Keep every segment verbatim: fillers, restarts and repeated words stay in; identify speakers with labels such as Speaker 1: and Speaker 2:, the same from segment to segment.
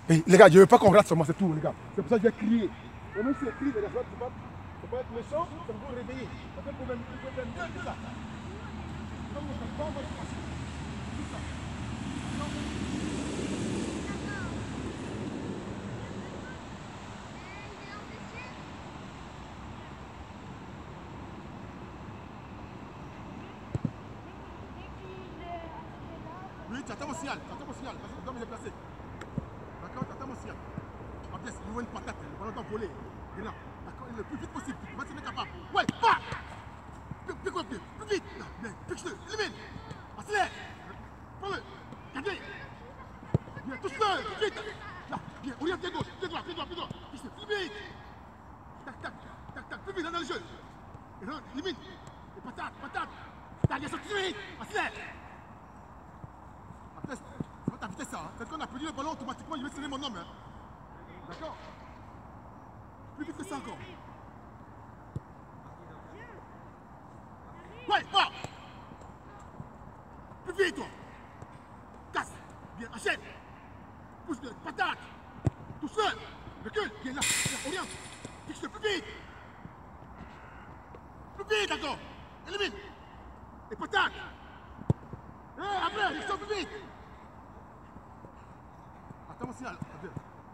Speaker 1: Hey, les gars, je ne veux pas qu'on rate sur moi, c'est tout, les gars. C'est pour ça que je vais crier. Et même si je crie, les gars, tu vas pas être méchant, ça va vous réveiller. Ça fait pour même mieux que ça. Donc, on ne peut pas envoyer passer. Tout ça. Oui, tu attends mon signal, tu attends mon signal, parce que je dois me déplacer. D'accord, tu attends mon signal. En pièce, il voit une patate, le ballon doit voler. Il est là. D'accord, le plus vite possible, tu vas être capable. Ouais, pas. Plus quoi, plus, plus vite. Là, bien, fixe-le, élimine. Accélère. Prends-le. Gardez. Bien, touche-le, plus vite. Là, bien, oriente pied gauche, pied droit, pied droit, pied droit. Fixe-le, plus vite. Tac, tac, tac, tac, plus vite dans le jeu. Et là, élimine. Et patate, patate. T'as bien sorti vite. Accélère. Après, c'est pas ta vitesse ça. Hein. Quand on a perdu le ballon, automatiquement, il va serrer mon homme. Hein. D'accord? Plus vite que ça encore. Ouais, va! Plus vite, toi! Casse! Bien, achète! Pousse-le, patate! Touche-le! Recule! Bien là! Bien, oriente! Fixe-le, plus vite! Plus vite encore! Élimine! Et patate! Eh, hey, après, il sort plus vite! Attends mon signal, Abdel.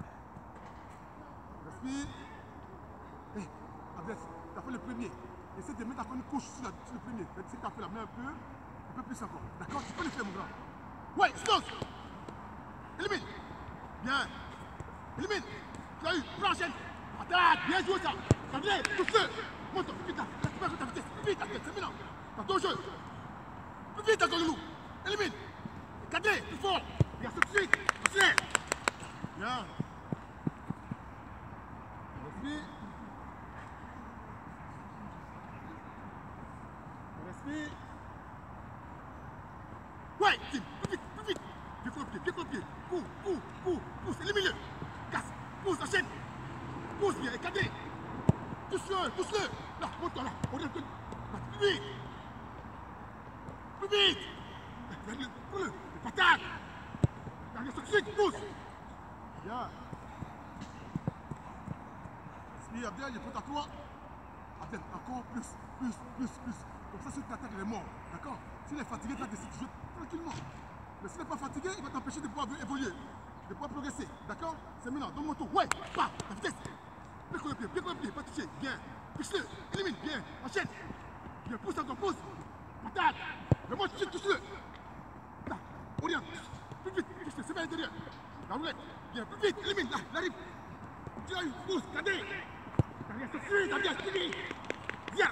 Speaker 1: Respire. Hé, hey, Abdel, t'as fait le premier. Essaie de mettre encore une couche sur, la, sur le premier. Si tu as fait la main un peu, un peu plus encore. D'accord? Tu peux le faire, mon grand. Ouais, stop! Élimine! Bien! Élimine! Tu as eu, prends la chaîne! Attaque! Bien joué ça! André, touche-le! Monte, plus vite là! Laisse pas ta vitesse! Plus vite là, c'est maintenant! T'as ton jeu! Plus vite encore le loup! Élimine! Cadré, plus fort! Bien, tout de suite! Accélère! Bien! Respire! Respire! Ouais, Tim, plus vite, plus vite. Pied contre pied, pied contre pied. Cours, cours, cours, pousse, élimine-le. Casse, pousse, enchaîne. Pousse bien, écadré. Pousse-le, pousse-le. Là, monte-toi là. Oriente-le. Plus vite. Plus vite. Prends-le. Patate. Dernière tout de suite, pousse. Bien. Respire, Abdel, je prends à toi. Abdel, encore plus, plus, plus, plus. Comme ça, si tu attaques, il est mort. D'accord? S'il est fatigué, tu as décidé de jouer tranquillement. Mais s'il n'est pas fatigué, il va t'empêcher de pouvoir évoluer, de pouvoir progresser. D'accord? C'est maintenant, donne mon tour. Ouais, pas, ta vitesse. Pied contre le pied, pied contre le pied, pas toucher. Bien. Fixe-le, élimine, bien. Enchaîne. Bien, pousse encore, pousse. Patate. Remonte, touche, touche-le. Là, oriente. Plus vite, fixe-le, c'est vers l'intérieur. La roulette. Bien, plus vite, élimine. Là, il arrive. Tu as eu, pousse, cadré. T'as rien sorti, t'as bien fini. Viens.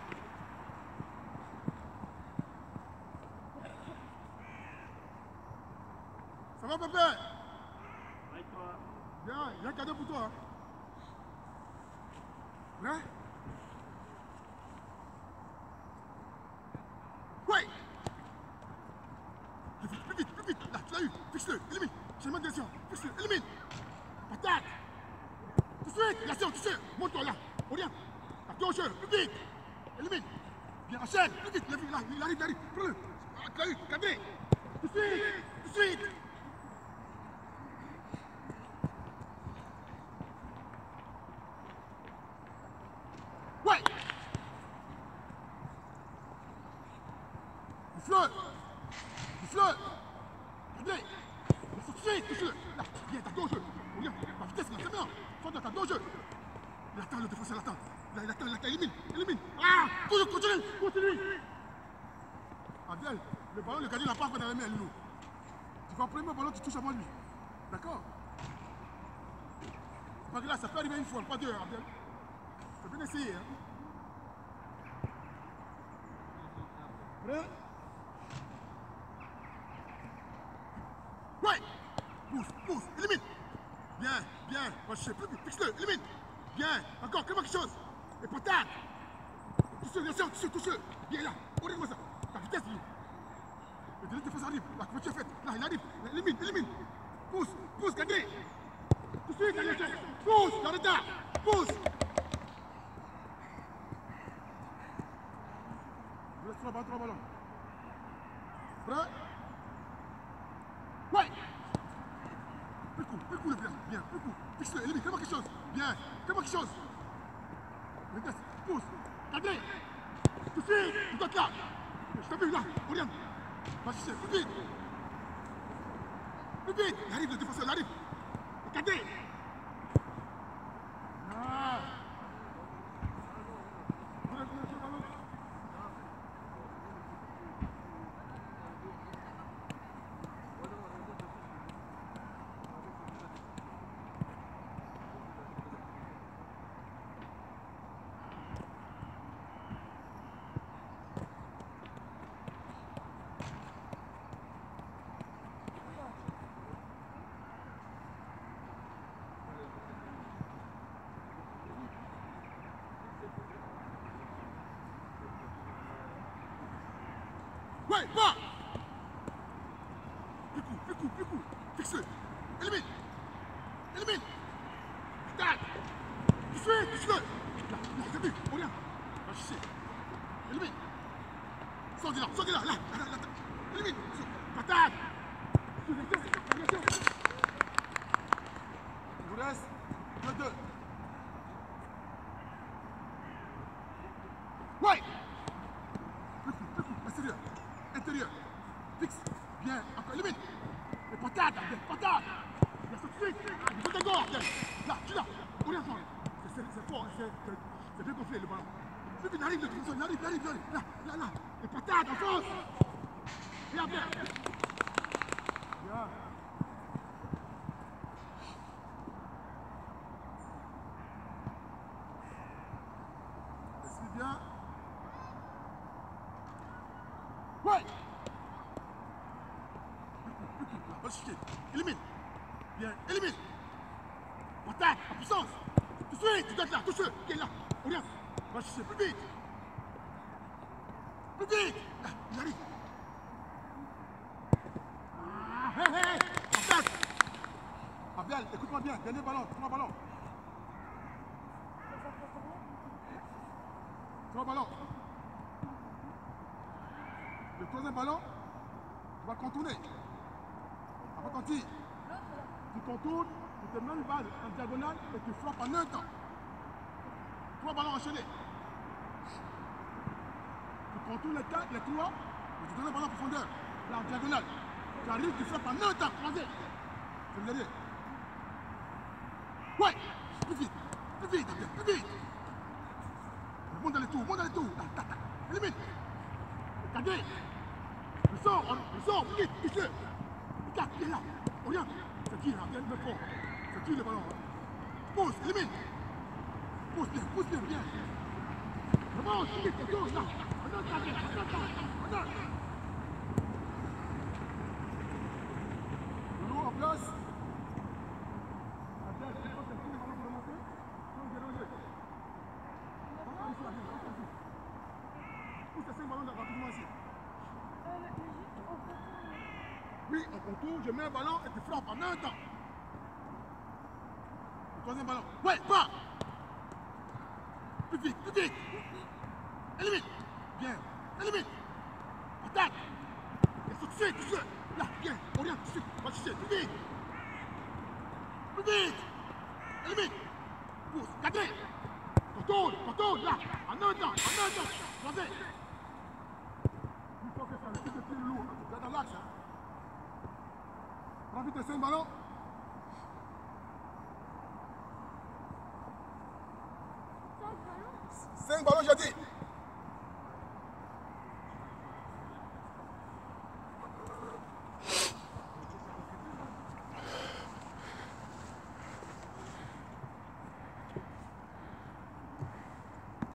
Speaker 1: Ça va, papa? Bien, il y a un cadeau pour toi. Prêt? Ouais! Plus vite, plus vite. Là, tu l'as eu. Fixe-le, élimine. Changement de direction. Fixe-le, élimine. Patate. Tout de suite, l'action, tu sais. Monte-toi là. Oriente. T'as au jeu, plus vite. Élimine. Bien, enchaîne. Plus vite. Là, il arrive, il arrive. Prends-le. Tu l'as eu, cadré. Tout de suite, tout de suite. Ouais! Touche-le! Touche-le! Regardez! Tout de suite, touche-le! Là, viens, t'as deux jeux! Regarde, la vitesse, là, c'est bien! Soit t'as deux jeux! Il attend, le défenseur l'attend! Là, il attend, il attend, élimine! Élimine! Ah! Toujours, continue! Continue! Abdel, le ballon, le gardien n'a pas encore dans la main, Loulou. Tu vas prendre le ballon, tu touches avant lui. D'accord? C'est pas grave, ça peut arriver une fois, pas deux, Abdel. C'est bien essayé, hein? Prêt? Ouais! Pousse, pousse, élimine! Bien, bien, va chercher plus vite, fixe-le, élimine! Bien, encore, crée-moi quelque chose! Et patate! Touche-le, bien sûr, touche-le, touche-le! Bien là, regarde-moi ça! Ta vitesse, lui! Le délai de défense arrive, la couverture est faite, là, il arrive, élimine, élimine! Pousse, pousse, cadré! Tout de suite, allez, pousse, dans le tas! Pousse! Laisse trois ballons, trois ballons. Prêt? Ouais! Fais le coup, fais le coup le bien. coup. Fixe-le, élimine, fais-moi quelque chose. Bien, fais-moi quelque chose. Regarde, pousse, cadré. Tout de suite, tu dois être là. Je t'ai vu là, Oriane. Va chercher, plus vite. Plus vite. Il arrive le défenseur, il arrive. Cadré. Ah. Ouais, va. Plus coup, plus coup, plus coup. Fixe-le. Élimine. Élimine. Attaque. Tu fais, tu fais. Là, là, t'as vu, on vient. Va chercher. Élimine. Sors de là, sors de là, là, là, là, là. Élimine. Attaque. Il vous reste deux deux. Ouais. Plus coup, plus coup, extérieur. Intérieur. Fixe. Bien. Encore. Élimine. Et patate. Bien. Patate. Bien. Saute suite. Il faut te gorge. Bien. Là. Tu l'as. On est ensemble. C'est fort. C'est bien gonflé le ballon. Plus vite. Il arrive. Il arrive. Il arrive. Il arrive. Là. Là. Là. Et patate. En force. Bien. Bien. Bien. Suis bien. Ouais. Va chercher. Élimine. Bien. Élimine. Attaque. En puissance. Tout de suite. Tu dois être là. Touche-le. Qui est là. On vient. Va chercher. Plus vite. Plus vite. Là. Il arrive. Ah, hé, hé. Attaque. Abdel, écoute-moi bien. Dernier ballon. Trois ballons. Trois ballons. Le troisième ballon, tu vas contourner. Après ton tir, tu contournes, tu te mets une balle en diagonale et tu frappes en un temps. Trois ballons enchaînés. Tu contournes les quatre, les trois, et tu donnes un ballon en profondeur, là en diagonale. Tu arrives, tu frappes en un temps, croisé. C'est le dernier. Ouais, plus vite, plus vite, plus vite. Monte dans les tours, monte dans les tours. Élimine. Cadré. Le sort, le sort, vite, vite-le. Regarde, il est là. On vient. C'est qui là? Viens le fond. C'est qui le ballon? Pousse, élimine. Pousse bien, pousse bien, bien. Avance, vite, le tour, là. On donne ta tête, on donne ta tête, on donne. Lolo en place. Abdel, tu penses que c'est le ballon pour remonter? Non, déranger. Pousse les cinq ballons rapidement ici. Oui, en contour, je mets un ballon et tu frappes en un temps. Le troisième ballon. Ouais, pas. Plus vite, plus vite. Élimine. Bien. Élimine. Attaque. Et saute tout de suite. Là, bien. On vient tout de suite. Va chercher. Plus vite. Plus vite. Élimine. Pousse. Cadré. Contourne. Contourne. Là. En un temps. En un temps. Croisé. Une fois que tu as le petit de pied lourd, tu es dans l'axe. Hein. Prends vite les cinq ballons. Cinq ballons, j'ai dit.